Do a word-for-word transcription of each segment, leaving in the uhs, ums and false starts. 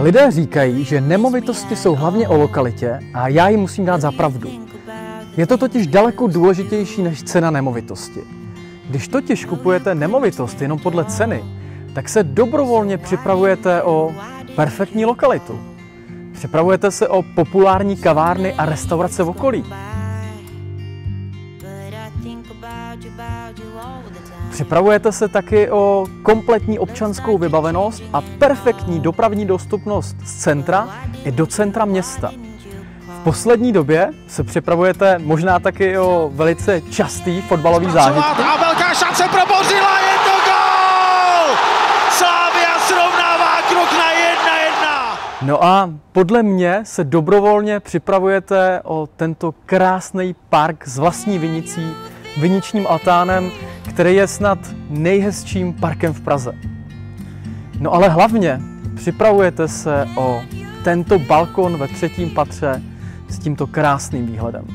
Lidé říkají, že nemovitosti jsou hlavně o lokalitě a já jim musím dát za pravdu. Je to totiž daleko důležitější než cena nemovitosti. Když totiž kupujete nemovitost jenom podle ceny, tak se dobrovolně připravujete o perfektní lokalitu. Připravujete se o populární kavárny a restaurace v okolí. Připravujete se taky o kompletní občanskou vybavenost a perfektní dopravní dostupnost z centra i do centra města. V poslední době se připravujete možná taky o velice častý fotbalový zážitek. A velká šance pro Bořila, je to gól! Slavia srovnává krok na jedna jedna. No a podle mě se dobrovolně připravujete o tento krásný park s vlastní vinicí, viničním altánem, který je snad nejhezčím parkem v Praze. No ale hlavně připravujete se o tento balkon ve třetím patře s tímto krásným výhledem.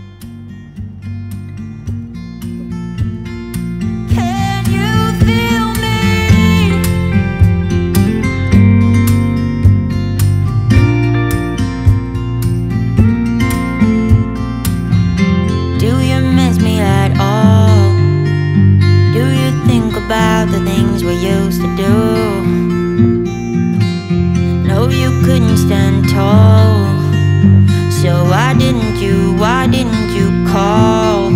About the things we used to do. No, you couldn't stand tall. So why didn't you, why didn't you call?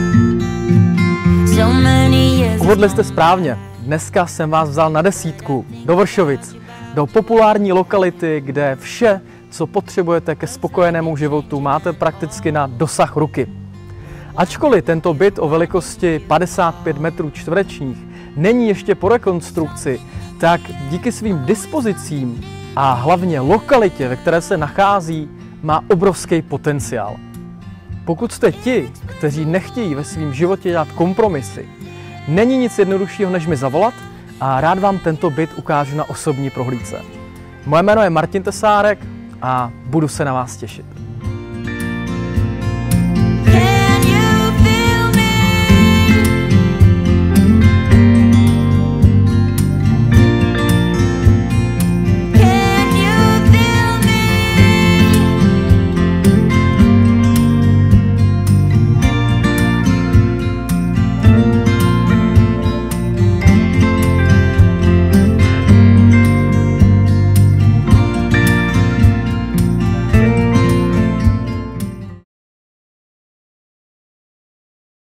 So many years. Uhodli jste správně. Dneska jsem vás vzal na desítku do Vršovic, do populární lokality, kde vše, co potřebujete ke spokojenému životu, máte prakticky na dosah ruky. Ačkoliv tento byt o velikosti padesát pět metrů čtverečních není ještě po rekonstrukci, tak díky svým dispozicím a hlavně lokalitě, ve které se nachází, má obrovský potenciál. Pokud jste ti, kteří nechtějí ve svém životě dělat kompromisy, není nic jednoduššího, než mi zavolat a rád vám tento byt ukážu na osobní prohlídce. Moje jméno je Martin Tesárek a budu se na vás těšit.